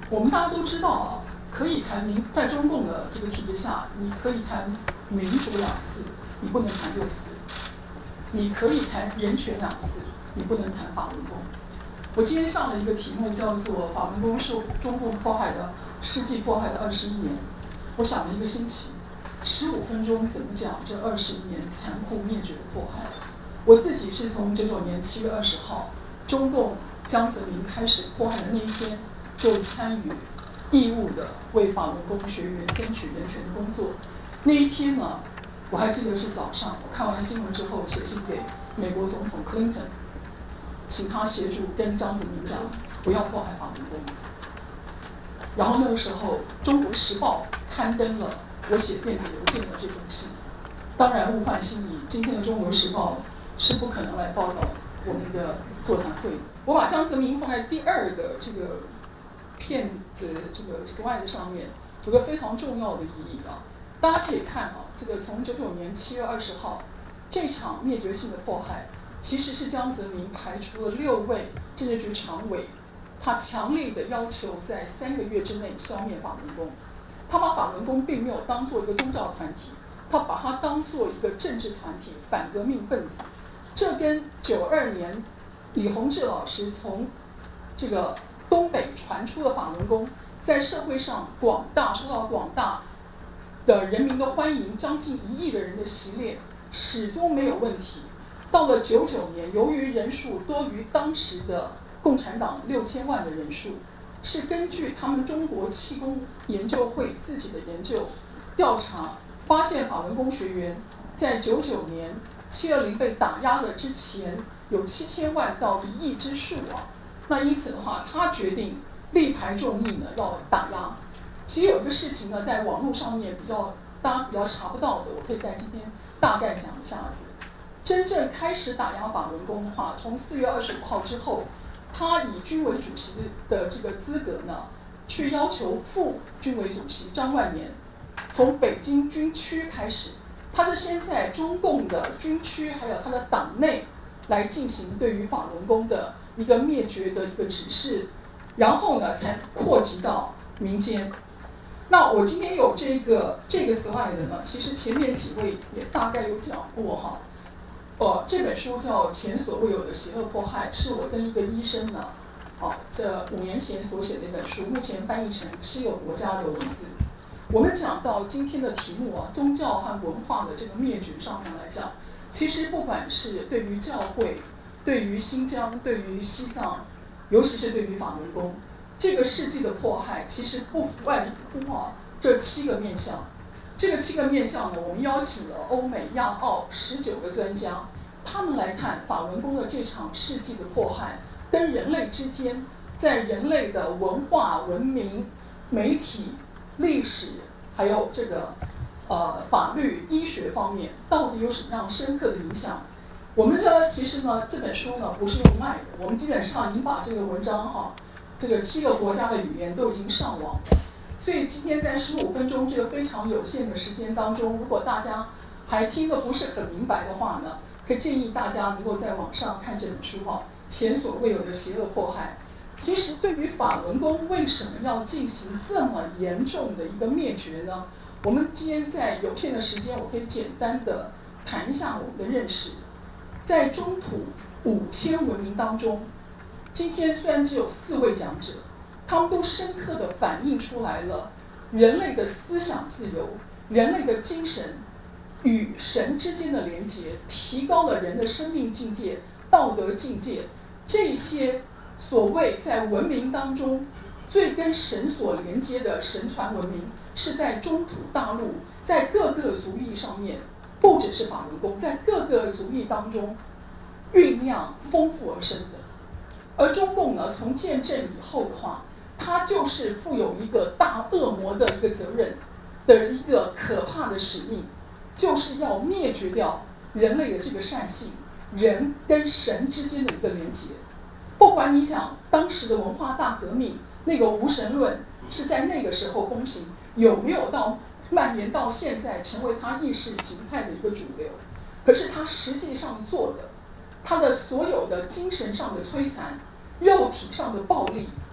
我们大家都知道啊，可以谈在中共的这个体制下，你可以谈民主2个字，你不能谈6四；你可以谈人权2个字，你不能谈法轮功。我今天上了一个题目，叫做“法轮功受中共世纪迫害的21年”。我想了1个星期，15分钟怎么讲这21年残酷灭绝的迫害。我自己是从99年7月20号，中共江泽民开始迫害的那一天，就参与义务的为法轮功学员争取人权的工作。那一天呢，我还记得是早上，我看完新闻之后写信给美国总统 Clinton， 请他协助跟江泽民讲，不要迫害法轮功。然后那个时候，《中国时报》刊登了我写电子邮件的这封信。当然物换星移，今天的《中国时报》是不可能来报道我们的座谈会。我把江泽民放在第2个这个片子这个 slide 上面，有个非常重要的意义啊。大家可以看啊，这个从99年7月20号这场灭绝性的迫害，其实是江泽民排除了6位政治局常委，他强烈的要求在3个月之内消灭法轮功。他把法轮功并没有当做一个宗教团体，他把它当做一个政治团体，反革命分子。这跟92年李洪志老师从这个东北传出的法轮功，在社会上受到广大的人民的欢迎，将近1亿的人的洗脸，始终没有问题。到了99年，由于人数多于当时的共产党6000万的人数，是根据他们中国气功研究会自己的研究调查，发现法轮功学员在99年720被打压了之前，有7000万到1亿之数啊。那因此的话，他决定力排众议呢，要打压。其实有一个事情呢，在网络上面大家比较查不到的，我可以在今天大概讲一下子。真正开始打压法轮功的话，从4月25号之后，他以军委主席的这个资格呢，去要求副军委主席张万年，从北京军区开始，他是先在中共的军区还有他的党内来进行对于法轮功的一个灭绝的一个指示，然后呢才扩及到民间。那我今天有这个 slide 呢，其实前面几位也大概有讲过哈。这本书叫《前所未有的邪恶迫害》，是我跟一个医生呢，这5年前所写的一本书，目前翻译成7个国家的文字。我们讲到今天的题目啊，宗教和文化的这个灭绝上面来讲，其实不管是对于教会、对于新疆、对于西藏，尤其是对于法轮功，这个世纪的迫害，其实不外乎这7个面向。这个7个面向呢，我们邀请了欧美、亚澳19个专家，他们来看法轮功的这场世纪的迫害，跟人类之间在人类的文化、文明、媒体、历史，还有这个法律、医学方面，到底有什么样深刻的影响？我们其实呢，这本书呢不是用卖的，我们基本上已经把这个文章这个7个国家的语言都已经上网了。所以今天在15分钟这个非常有限的时间当中，如果大家还听得不是很明白的话呢，可以建议大家能够在网上看这本书前所未有的邪恶迫害。其实对于法轮功为什么要进行这么严重的一个灭绝呢？我们今天在有限的时间，我可以简单的谈一下我们的认识。在中土5000文明当中，今天虽然只有4位讲者，他们都深刻地反映出来了人类的思想自由、人类的精神与神之间的连结，提高了人的生命境界、道德境界。这些所谓在文明当中最跟神所连接的神传文明，是在中土大陆，在各个族裔上面，不只是法轮功，在各个族裔当中酝酿丰富而生的。而中共呢，从建政以后的话，它就是负有一个大恶魔的一个责任的一个可怕的使命，就是要灭绝掉人类的这个善性，人跟神之间的一个连结。不管你讲当时的文化大革命，那个无神论是在那个时候风行，有没有蔓延到现在成为它意识形态的一个主流？可是它实际上做的，它的所有的精神上的摧残、肉体上的暴力，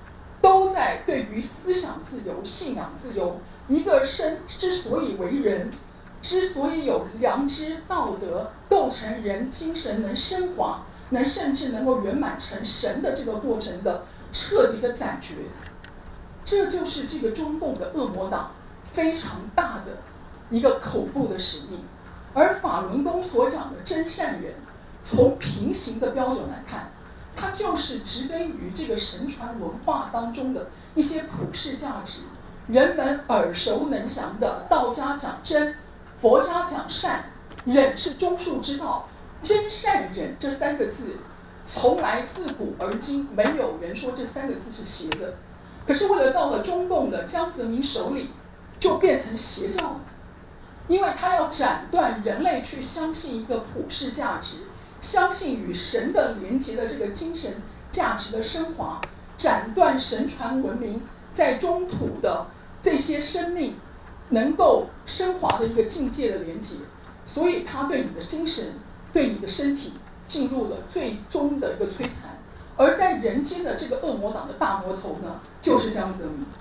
都在对于思想自由、信仰自由，一个生之所以为人，之所以有良知、道德，构成人精神能升华，甚至能够圆满成神的这个过程的彻底的斩绝。这就是这个中共的恶魔党非常大的一个口部的使命。而法轮功所讲的真善人，从平行的标准来看，它就是植根于这个神传文化当中的一些普世价值，人们耳熟能详的道家讲真，佛家讲善，忍是中恕之道，真善忍这三个字，从来自古而今没有人说这三个字是邪的，可是为了到了中共的江泽民手里，就变成邪教了。因为他要斩断人类去相信一个普世价值，相信与神的连结的这个精神价值的升华，斩断神传文明在中土的这些生命能够升华的一个境界的连结，所以他对你的精神、对你的身体进入了最终的一个摧残。而在人间的这个恶魔党的大魔头呢，就是江泽民。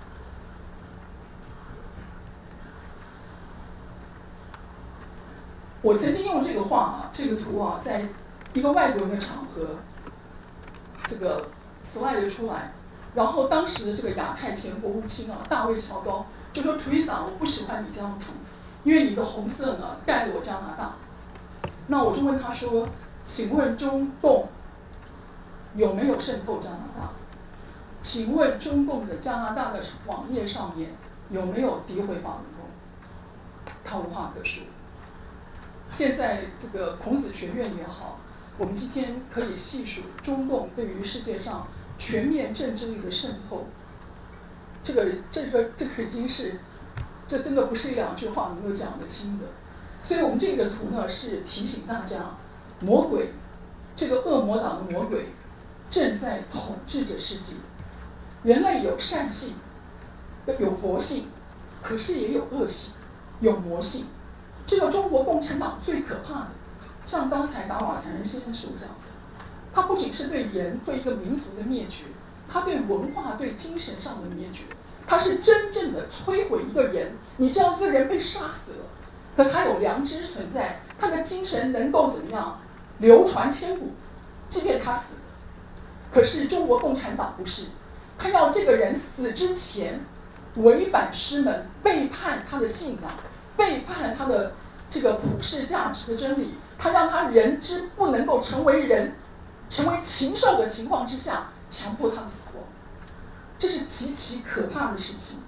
我曾经用这个画这个图在一个外国人的场合，这个 slide 出来，然后当时的这个亚太前国务卿大卫乔高就说 ：“Teresa， 我不喜欢你这张图，因为你的红色呢盖了我加拿大。”那我就问他说：“请问中共有没有渗透加拿大？请问中共的加拿大的网页上面有没有诋毁法轮功？”他无话可说。现在这个孔子学院也好，我们今天可以细数中共对于世界上全面政治力的渗透，这个已经是，这真的不是一两句话能够讲得清的。所以我们这个图呢是提醒大家，魔鬼，这个恶魔党的魔鬼正在统治着世界。人类有善性，有佛性，可是也有恶性，有魔性。这个中国共产党最可怕的，像刚才达瓦才仁先生所讲的，它不仅是对人、对一个民族的灭绝，它对文化、对精神上的灭绝，它是真正的摧毁一个人。你知道，一个人被杀死了，可他有良知存在，他的精神能够怎么样流传千古，即便他死了。可是中国共产党不是，他要这个人死之前违反师门，背叛他的信仰，背叛他的这个普世价值的真理，他让他人之不能够成为人，成为禽兽的情况之下，强迫他的死亡，这是极其可怕的事情。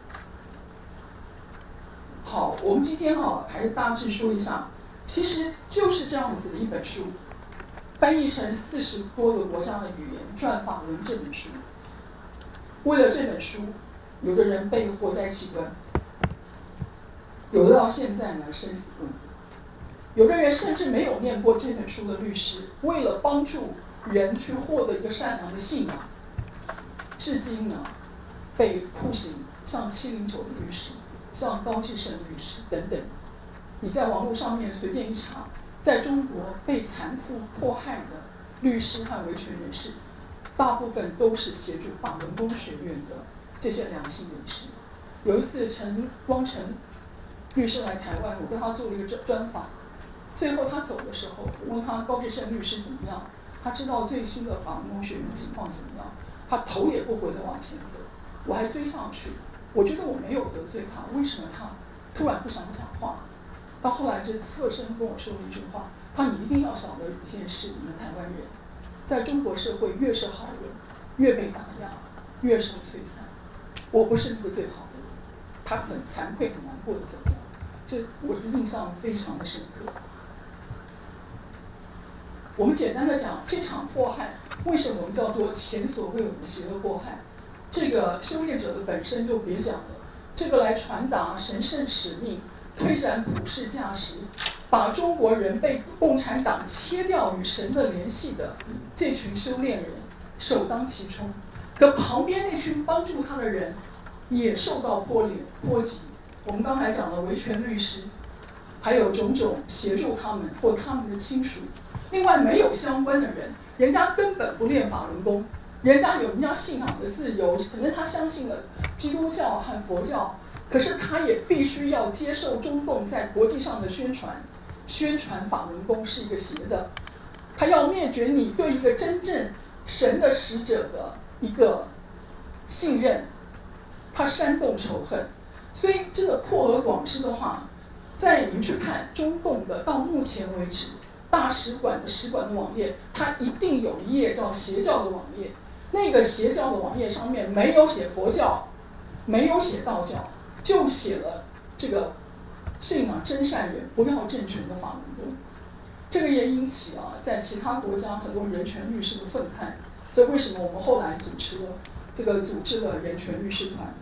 好，我们今天还是大致说一下，其实就是这样子的一本书，翻译成40多个国家的语言，转法轮这本书。为了这本书，有的人被活摘器官，有的到现在呢生死不明，有的人甚至没有念过这本书的律师，为了帮助人去获得一个善良的信仰，至今呢被酷刑，像709的律师，像高志胜律师等等。你在网络上面随便一查，在中国被残酷迫害的律师和维权人士，大部分都是协助法轮功学院的这些良心人士。有一次陈光诚律师来台湾，我跟他做了一个专访。最后他走的时候，我问他高志胜律师怎么样，他知道最新的法轮功学院情况怎么样，他头也不回地往前走。我还追上去，我觉得我没有得罪他，为什么他突然不想讲话？到后来就侧身跟我说了一句话，他你一定要晓得一件事，你们台湾人在中国社会越是好人，越被打压，越受摧残。我不是那个最好的人，他很惭愧、很难过的走掉，这我的印象非常的深刻。我们简单的讲，这场迫害为什么我们叫做前所未有的邪恶迫害？这个修炼者的本身就别讲了，这个来传达神圣使命、推展普世价值，把中国人被共产党切掉与神的联系的这群修炼人首当其冲，可旁边那群帮助他的人也受到波及。我们刚才讲的维权律师，还有种种协助他们或他们的亲属。另外没有相关的人，人家根本不练法轮功， 人家有人家信仰的自由，可能他相信了基督教和佛教，可是他也必须要接受中共在国际上的宣传法轮功是一个邪的，他要灭绝你对一个真正神的使者的一个信任，他煽动仇恨。所以这个破俄广之的话，在你们去看中共的到目前为止大使馆的使馆的网页，它一定有一页叫邪教的网页，那个邪教的网页上面没有写佛教，没有写道教，就写了这个信仰真善人不要政权的法轮功。这个也引起在其他国家很多人权律师的愤慨，所以为什么我们后来组织了人权律师团。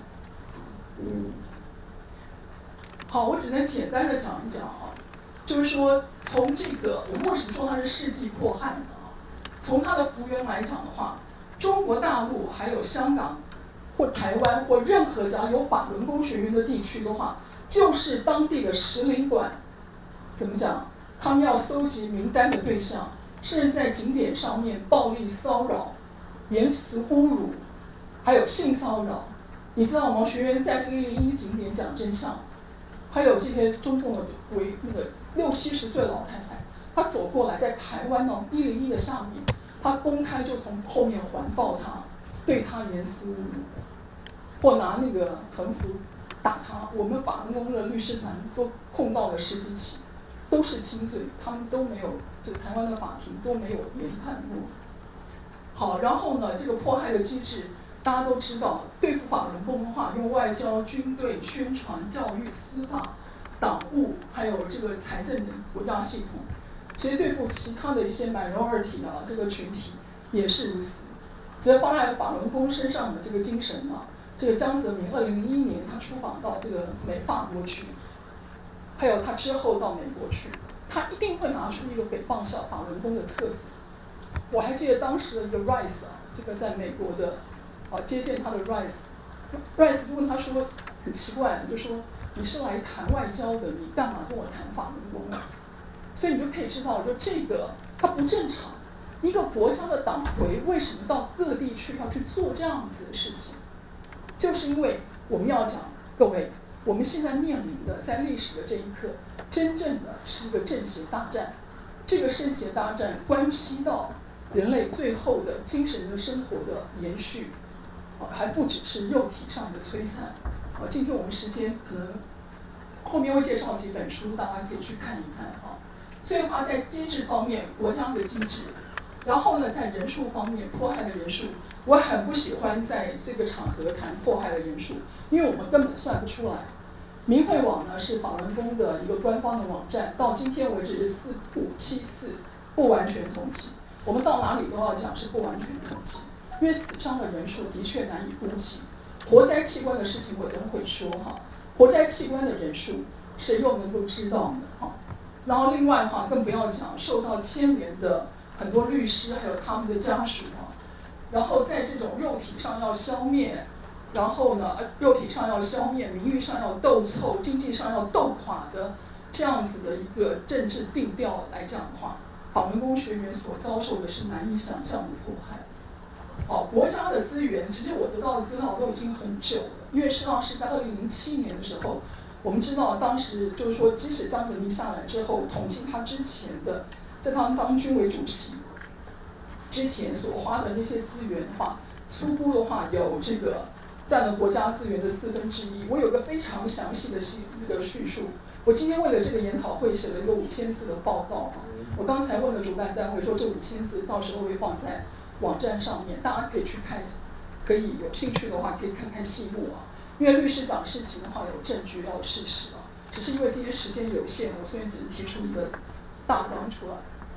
好，我只能简单的讲一讲就是说从这个我们为什么说它是世纪迫害呢？从它的幅员来讲的话，中国大陆还有香港或台湾或任何只要有法轮功学员的地区的话，就是当地的使领馆怎么讲？他们要搜集名单的对象，甚至在景点上面暴力骚扰、言辞侮辱，还有性骚扰。你知道吗？学员在这个101景点讲真相，还有这些中共的那个60、70岁的老太太，她走过来，在台湾101的下面，她公开就从后面环抱她，对她言辞侮辱，或拿那个横幅打她。我们法轮功的律师团都控到了10几起。都是轻罪，他们都没有，这个台湾的法庭都没有研判过。好，然后呢，这个迫害的机制，大家都知道，对付法轮功的话，用外交、军队、宣传、教育、司法、党务，还有这个财政的国家系统。其实对付其他的一些minority这个群体也是如此。只要放在法轮功身上的这个精神这个江泽民2001年他出访到这个法国去。还有他之后到美国去，他一定会拿出一个诽谤小法轮功的册子。我还记得当时的一个 Rice 这个在美国的接见他的 Rice 就问他说很奇怪，就说你是来谈外交的，你干嘛跟我谈法轮功啊？所以你就可以知道，就这个它不正常。一个国家的党魁为什么到各地去要去做这样子的事情？就是因为我们要讲各位。我们现在面临的，在历史的这一刻，真正的是一个正邪大战。这个正邪大战关系到人类最后的精神的生活的延续，还不只是肉体上的摧残。今天我们时间可能后面会介绍几本书，大家可以去看一看所以的话，在机制方面，国家的机制，然后呢，在人数方面，迫害的人数，我很不喜欢在这个场合谈迫害的人数，因为我们根本算不出来。明慧网呢是法轮功的一个官方的网站，到今天为止是4574，不完全统计。我们到哪里都要讲是不完全统计，因为死伤的人数的确难以估计。活摘器官的事情我等会说活摘器官的人数谁又能够知道呢然后另外的话更不要讲受到牵连的很多律师还有他们的家属然后在这种肉体上要消灭。然后呢，肉体上要消灭，名誉上要斗臭，经济上要斗垮的这样子的一个政治定调来讲的话，法轮功学员所遭受的是难以想象的迫害。国家的资源，其实我得到的资料都已经很久了，因为实际上是在2007年的时候，我们知道当时就是说，即使江泽民下来之后，统计他之前的，在他当军委主席之前所花的那些资源的话，粗估的话有这个。占了国家资源的1/4。我有个非常详细的那个叙述。我今天为了这个研讨会写了一个5000字的报告我刚才问了主办单位说这5000字到时候会放在网站上面，大家可以去看，可以有兴趣的话可以看看细目因为律师讲事情的话有证据要有事实只是因为今天时间有限，我所以只是提出一个大纲出来。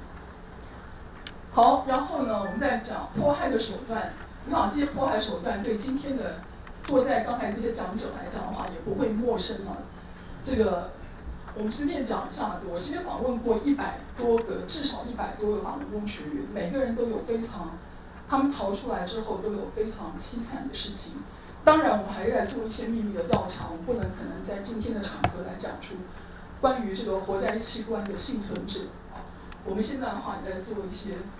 好，然后呢，我们再讲迫害的手段。你看这些迫害手段对今天的坐在刚才这些讲者来讲的话，也不会陌生这个我们随便讲一下子，我其实访问过100多个，至少100多个法轮功学员，每个人都有他们逃出来之后都有非常凄惨的事情。当然，我们还在做一些秘密的调查，我们不能可能在今天的场合来讲出关于这个活摘器官的幸存者我们现在的话也在做一些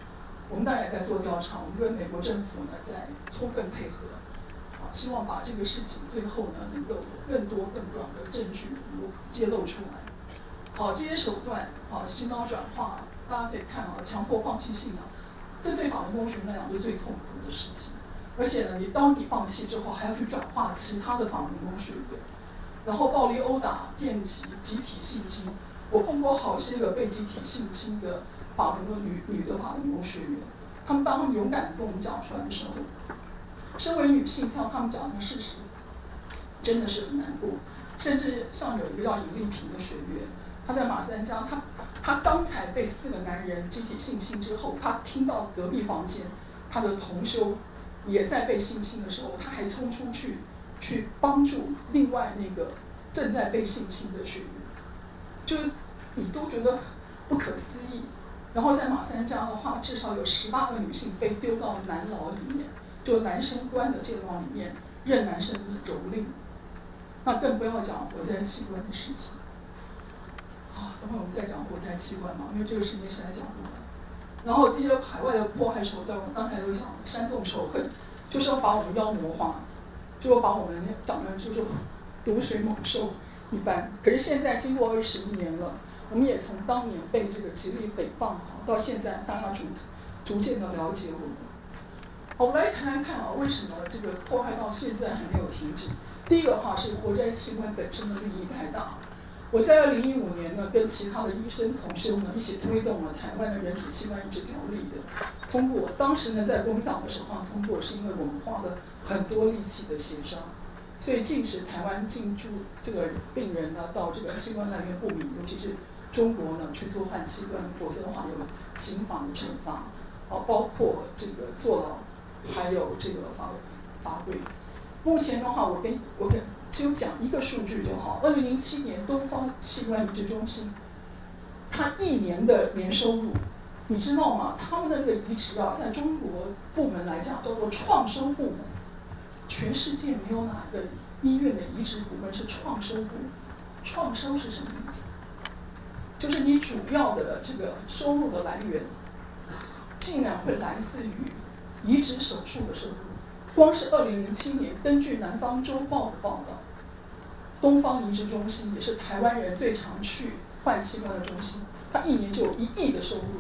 我们当然也在做调查，我们跟美国政府呢在充分配合，希望把这个事情最后呢能够有更多更广的证据能够揭露出来。这些手段洗脑转化，大家可以看强迫放弃信仰，这对法轮功学员来讲是最痛苦的事情。而且呢，当你放弃之后，还要去转化其他的法轮功学员，然后暴力殴打、电击、集体性侵。我碰过好些个被集体性侵的法轮功女的法轮功学员，他们当他们勇敢地跟我们讲出来的时候，身为女性听到他们讲的事实，真的是很难过。甚至像有一个叫尹丽萍的学员，她在马三江，她刚才被4个男人集体性侵之后，她听到隔壁房间她的同修也在被性侵的时候，她还冲出去帮助另外那个正在被性侵的学员，就是你都觉得不可思议。然后在马三江的话，至少有18个女性被丢到男牢里面，就男生关的监牢里面，任男生蹂躏。那更不要讲活摘器官的事情。等会我们再讲活摘器官嘛，因为这个时间实在讲不完。然后这些海外的迫害手段，我刚才都讲了，煽动仇恨，就是要把我们妖魔化，就要把我们讲的就是毒水猛兽一般。可是现在经过21年了，我们也从当年被这个极力诽谤，到现在大家逐渐的了解我们。我们来谈谈看为什么这个迫害到现在还没有停止。第一个是活摘器官本身的利益太大。我在2015年呢，跟其他的医生同事呢一起推动了台湾的人体器官移植条例的通过。当时呢，在国民党的时候通过，是因为我们花了很多力气的协商，所以禁止台湾进驻这个病人呢到这个器官来源不明，尤其是中国呢去做换器官，否则的话有刑法的惩罚，包括这个坐牢，还有这个法规。目前的话，我跟就讲一个数据就好。2007年东方器官移植中心，它1年的年收入，你知道吗？他们的那个移植在中国部门来讲叫做创收部门，全世界没有哪个医院的移植部门是创收部。创收是什么意思？就是你主要的这个收入的来源，竟然会来自于移植手术的收入。光是2007年，根据《南方周报》的报道，东方移植中心也是台湾人最常去换器官的中心，它1年就有1亿的收入。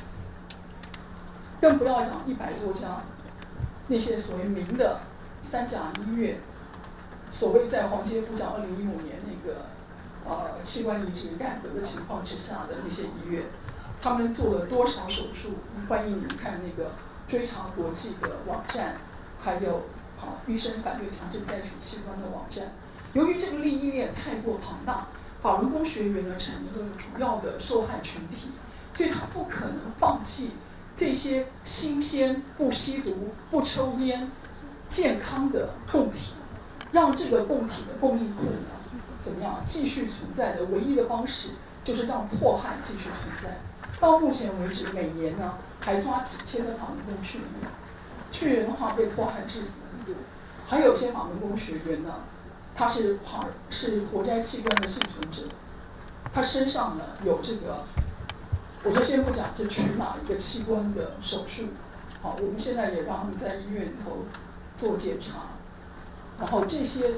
更不要讲100多家那些所谓名的3甲医院，所谓在黄杰夫讲2015年那个器官移植改革的情况之下的那些医院，他们做了多少手术？欢迎你们看那个追查国际的网站。还有医生反对强制摘取器官的网站。由于这个利益链太过庞大，法轮功学员呢成一个主要的受害群体，所以他不可能放弃这些新鲜、不吸毒、不抽烟、健康的供体，让这个供体的供应库呢怎么样继续存在的唯一的方式，就是让迫害继续存在。到目前为止，每年呢还抓几千的法轮功学员。去年的话被迫害致死很多，还有些法轮功学员呢，他是活摘器官的幸存者，他身上呢有这个，我就先不讲是取哪一个器官的手术，我们现在也让他们在医院里头做检查，然后这些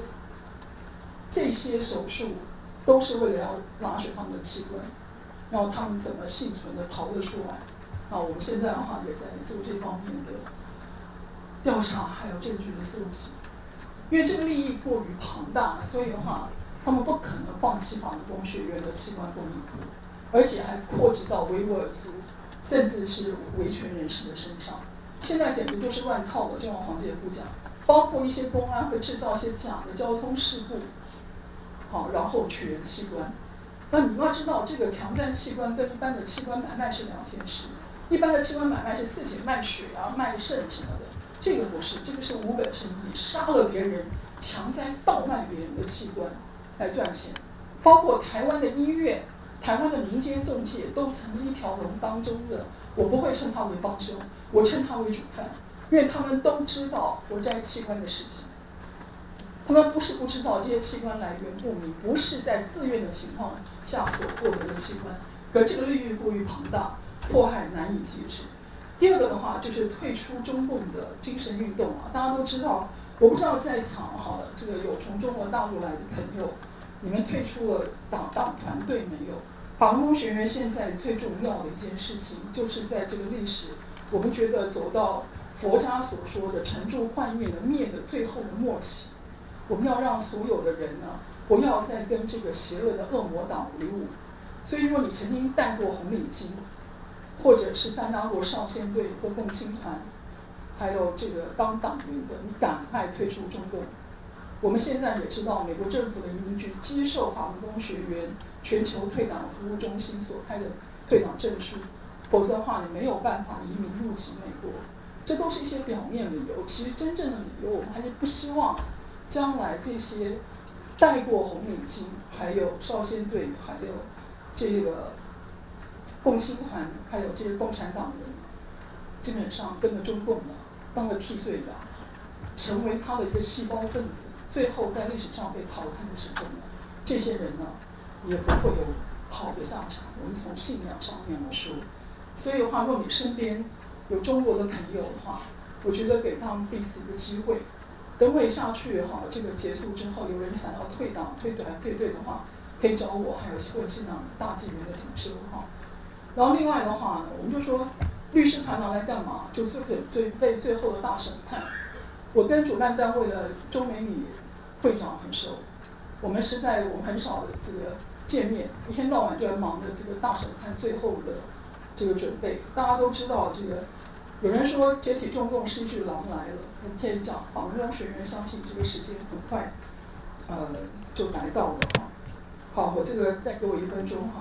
手术都是为了要拿取他们的器官，然后他们怎么幸存的逃得出来，我们现在的话也在做这方面的调查还有证据的搜集，因为这个利益过于庞大，所以的话，他们不可能放弃法轮功学员的器官供应库，而且还扩及到维吾尔族，甚至是维权人士的身上。现在简直就是乱套的，就像黄杰夫讲，包括一些公安会制造一些假的交通事故，然后取人器官。那你要知道，这个强占器官跟一般的器官买卖是2件事。一般的器官买卖是自己卖血卖肾什么的。这个不是，这个是无本生意，杀了别人，强摘盗卖别人的器官来赚钱。包括台湾的医院、台湾的民间中介都成了一条龙当中的，我不会称他为帮凶，我称他为主犯，因为他们都知道活摘器官的事情。他们不是不知道这些器官来源不明，不是在自愿的情况下所获得的器官，可这个利益过于庞大，迫害难以节制。 第二个的话就是退出中共的精神运动啊，大家都知道，我不知道在场好了，这个有从中国大陆来的朋友，你们退出了党团队没有？法轮功学员现在最重要的一件事情，就是在这个历史，我们觉得走到佛家所说的成住坏灭的灭的最后的末期，我们要让所有的人呢，不要再跟这个邪恶的恶魔党为伍。所以，如果你曾经戴过红领巾，或者是参加过少先队或共青团，还有这个当党员的，你赶快退出中共。我们现在也知道，美国政府的移民局接受法轮功学员全球退党服务中心所开的退党证书，否则的话，你没有办法移民入籍美国。这都是一些表面理由，其实真正的理由，我们还是不希望将来这些戴过红领巾，还有少先队，还有这个共青团，还有这些共产党人，基本上跟着中共的当个替罪羊，成为他的一个细胞分子，最后在历史上被淘汰的时候呢，这些人呢也不会有好的下场。我们从信仰上面来说，所以的话，若你身边有中国的朋友的话，我觉得给他们彼此一个机会。等会下去哈，这个结束之后，有人想要退党、退团、退队的话，可以找我，还有问信党大纪元的同修哈。然后另外的话呢，我们就说律师团拿来干嘛？就准备最后的大审判。我跟主办单位的周美米会长很熟，我们很少这个见面，一天到晚就在忙着这个大审判最后的这个准备。大家都知道这个。有人说解体中共是一句狼来了，我们可以讲法轮功学员相信这个时间很快，就来到了哈。好，我这个再给我1分钟哈。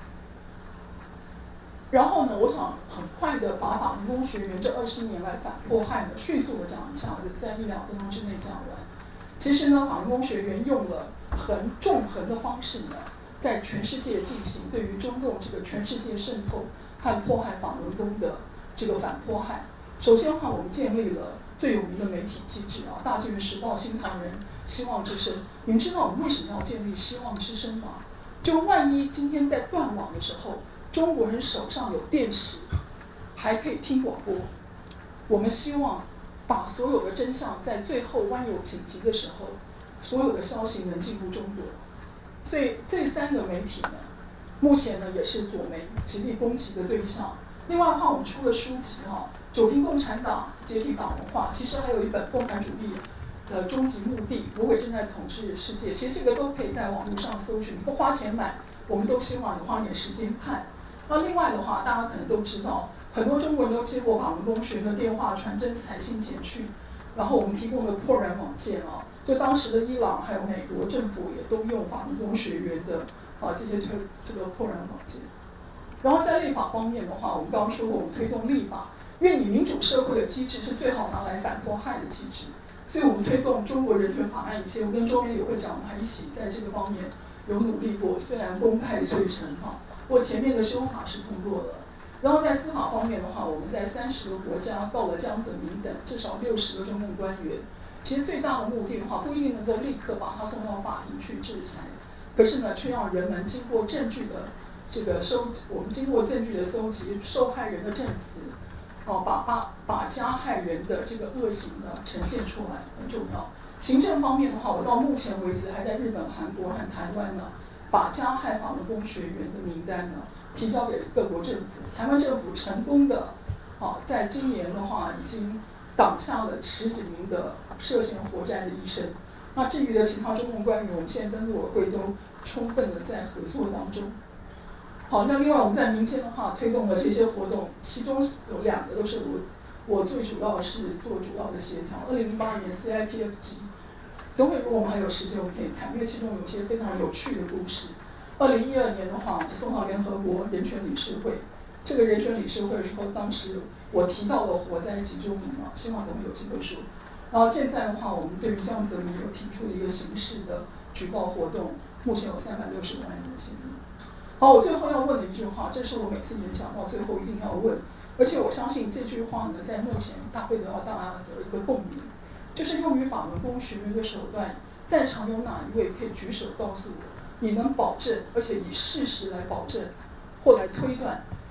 然后呢，我想很快的把法轮功学员这20年来反迫害呢，迅速的讲一下，就在1-2分钟之内讲完。其实呢，法轮功学员用了纵横的方式呢，在全世界进行对于中共这个全世界渗透和迫害法轮功的这个反迫害。首先的话，我们建立了最有名的媒体机制啊，大纪元时报、新唐人、希望之声。你们知道我们为什么要建立希望之声吗？就万一今天在断网的时候，中国人手上有电池，还可以听广播。我们希望把所有的真相在最后万有紧急的时候，所有的消息能进入中国。所以这3个媒体呢，目前呢也是左媒极力攻击的对象。另外的话，我们出了书籍哈，《九零共产党解体党文化》，其实还有一本《共产主义的终极目的：魔鬼正在统治世界》。其实这个都可以在网络上搜寻，不花钱买，我们都希望你花点时间看。那另外的话，大家可能都知道，很多中国人都接过法轮功学员的电话、传真、彩信、简讯，然后我们提供了破软网件啊，就当时的伊朗还有美国政府也都用法轮功学员的这些这个破软网件。然后在立法方面的话，我们刚刚说过，我们推动立法，因为你民主社会的机制是最好拿来反迫害的机制，所以我们推动中国人权法案以前，我跟周边友会长我们还一起在这个方面有努力过，虽然功败垂成哈，不过前面的修法是通过了。然后在司法方面的话，我们在30个国家告了江泽民等至少60个中共官员。其实最大的目的的话，不一定能够立刻把他送到法庭去制裁，可是呢，却让人们经过证据的这个我们经过证据的搜集，受害人的证词，把加害人的这个恶行呢呈现出来，很重要。行政方面的话，我到目前为止还在日本、韩国和台湾呢，把加害法轮功学员的名单呢提交给各国政府。台湾政府成功的，在今年的话已经挡下了10几名的涉嫌火灾的医生。那至于的其他中共官员，我们现在跟陆委会都充分的在合作当中。好，那另外我们在民间的话推动了这些活动，其中有2个都是我最主要是做主要的协调。2008年 CIPF 级，等会如果我们还有时间，我们可以看，因为其中有一些非常有趣的故事。2012年的话，我们送到联合国人权理事会。这个人权理事会的时候，当时我提到了火灾集中营嘛，希望等会有机会说。然后现在的话，我们对于江泽民有提出一个刑事的举报活动，目前有360万人的签名。好，我最后要问的一句话，这是我每次演讲到最后一定要问，而且我相信这句话呢，在目前大会得到大家的一个共鸣，就是用于法轮功学员的手段，在场有哪一位可以举手告诉我，你能保证，而且以事实来保证或来推断，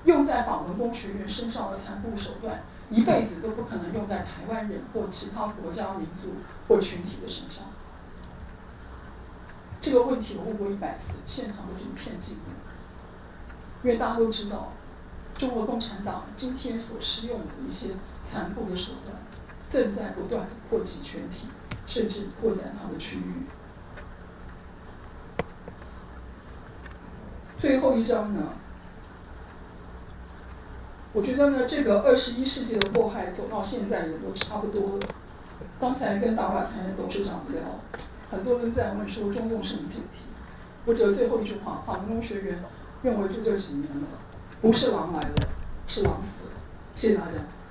用在法轮功学员身上的残酷手段，一辈子都不可能用在台湾人或其他国家、民族或群体的身上。这个问题我问过100次，现场都是一片静默。因为大家都知道，中国共产党今天所施用的一些残酷的手段，正在不断地扩及全体，甚至扩展它的区域。最后一章呢，我觉得呢，这个21世纪的迫害走到现在也都差不多了。刚才跟大华财的董事长聊，很多人在问说中共是不是解体？我只有最后一句话：法轮功学员认为这几年了，不是狼来了，是狼死了。谢谢大家。